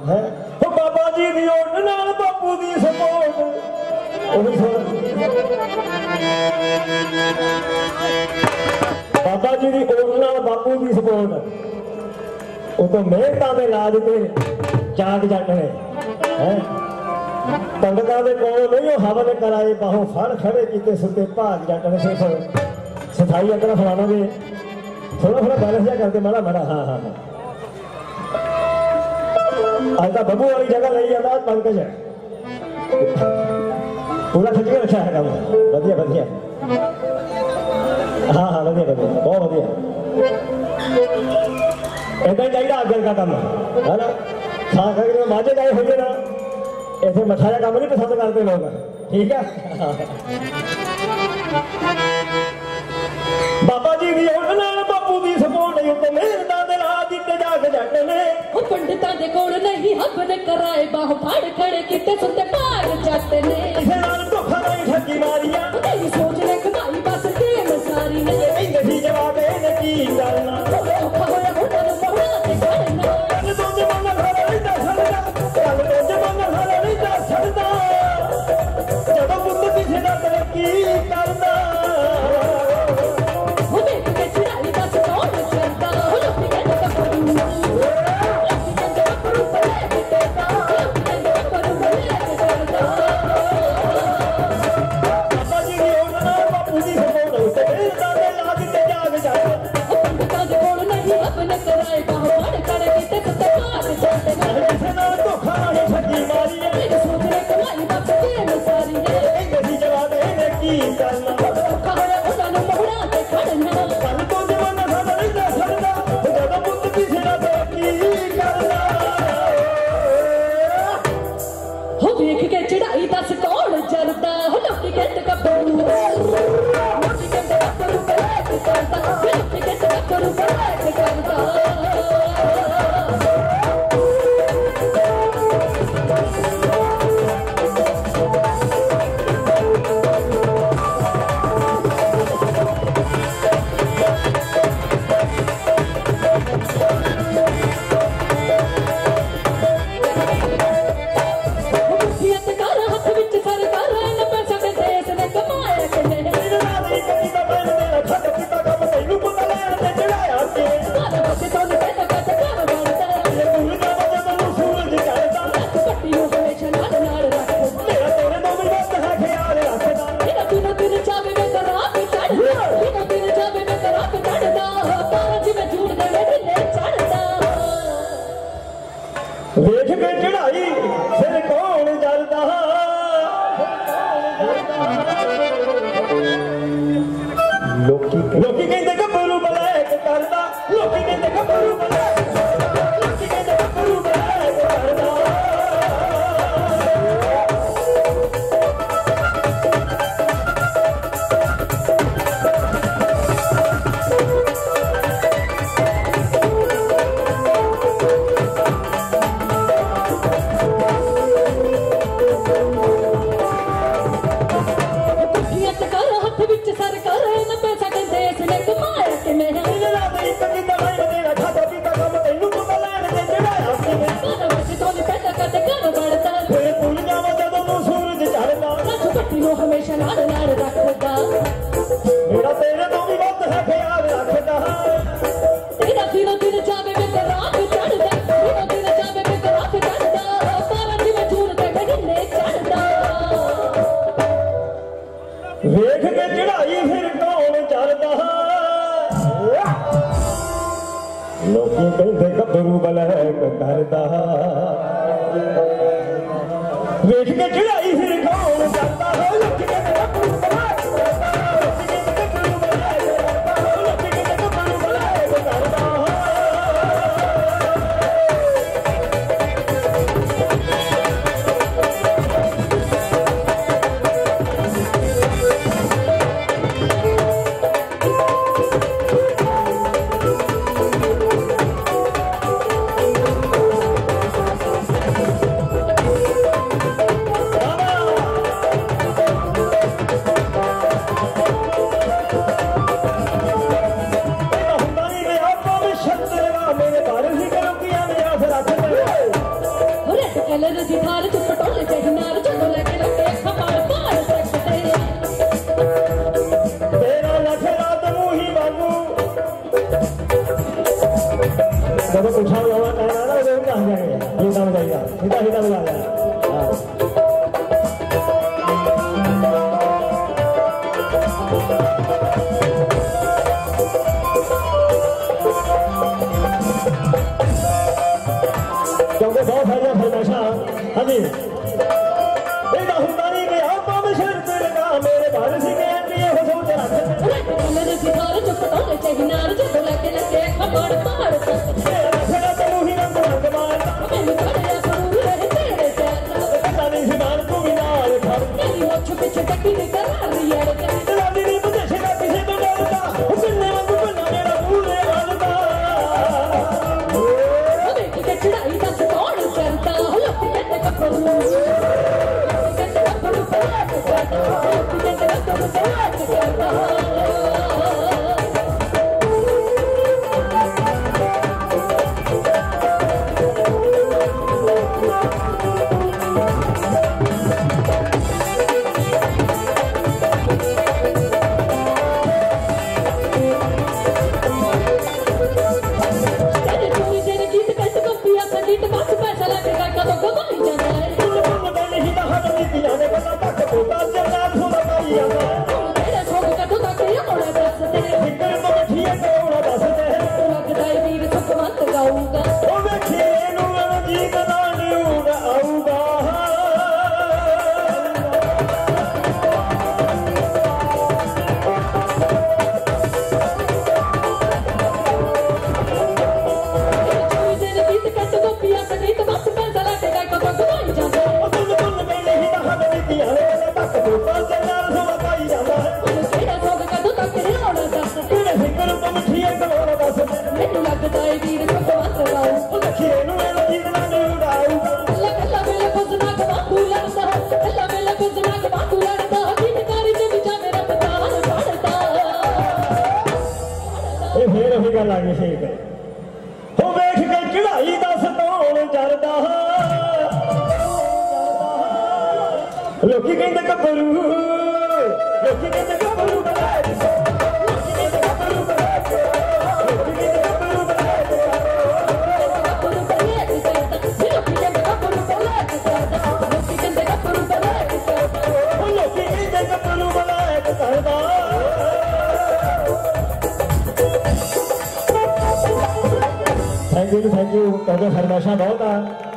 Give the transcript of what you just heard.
है बाबा जी दी ओट नाल बापू the support बाबा जी दी ओट नाल बापू दी सपोर्ट वो तो मेहनतां दे ला दिते जाग जट ने है पंडितां दे कोल नहीं हवन कराए बाहों फड़ खड़े किते सुते भाग जट ने सिर्फ सफाई अगर फलावांगे थोड़ा थोड़ा बैलेंस जा करके माड़ा माड़ा हाँ हाँ हाँ आज का बबू वाली जगह नहीं जाता पंकज है पूरा खिंच के रखा है काम वधिया वधिया हाँ हाँ वधिया वधिया बहुत वधिया ऐसा ही चाहिए अगर का काम है ना खा खा के माजे गए होंगे ना ऐसे मठाया काम नहीं पसंद करते लोग ठीक है बाबा जी दी ओट नाल बापू दी सपोर्ट उत्ते मेहनतां दे ला दिते जाग जट ने पंडितां दे कोल नहीं हवन कराए बाह फाड़ खड़े किते सुते भाग जट ने इसे नाल धोखा नहीं ठगी मारिया तेरी सोच ने कमाई बस गेम सारी ने नहीं जवाब ने की करना धोखा होया होना नु पहुड़ा ते करना कल तो जमाना सारा नहीं जा सकदा कल तो जमाना सारा नहीं जा सकदा जदों पुੱਤ किसे दा तरक्की करदा लोकी कहते गब्बरू ब्लैक करदा लोकी कहते गब्बरू ब्लैक लोकी कहते गब्बरू ब्लैक करदा हमेशा लाड़ लाड़ रखदा मेरा तेरे तो भी बहुत है ख्याल रखदा तेरा दिनो दिन जावे में रात चढ़दा दिनो दिन जावे में रात चढ़दा तारा जी में झूल के गन्ने चढ़दा वेख के चढ़ाई फिर कौन चढ़दा लोकी कहते गब्बरू ब्लैक करदा वेख के चढ़ाई फिर कौन चढ़दा लोकी कहते गब्बरू ब्लैक करदा लोकी कहते गब्बरू ब्लैक करदा लोकी कहते गब्बरू ब्लैक करदा कलर दी थार च पटोले ते नार जो लगे लगे खमार पार सकते तेरा लखरा तू ही बाबू जब उठा हुआ कहना ना वो कहाँ जाएंगे हिंदा में जाएगा हिंदा हिंदा में जाएगा क्योंकि बहुत सारे फरमाइशा हाँ जी बेटा हुदानी के आपा में शर्त लगा मेरे बारिश के लिए हो सोच रहा कलर दी थार च पटोले ते नार जो लगे लगे खमार पार सकते तेरा तू ही रंग रंग मारता मैंने पढ़या पढ़ू रहे तेरे चैन पता नहीं सिमान तू भी नाल खड़ तेरी मुछ पिछ टकी दी करार यार तेरा दिल मुझे शिरा किसी तो डरता हुसने वांगू बना मेरा पूरे वालदा देख के चढ़ाई दस कौन करता लप के कपड़ू लप के कपड़ू पलट करता लप के कपड़ू पलट करता लोकी कहते कपड़ू लोकी कहते कपड़ू बनाए लोकी कहते कपड़ू बनाए लोकी कहते कपड़ू बनाए कपड़ू बनाए लोकी कहते कपड़ू बनाए लोकी कहते कपड़ू बनाए लोकी कहते कपड़ू बनाए करदा थैंक यू कहते फरमाइशा बहुत आ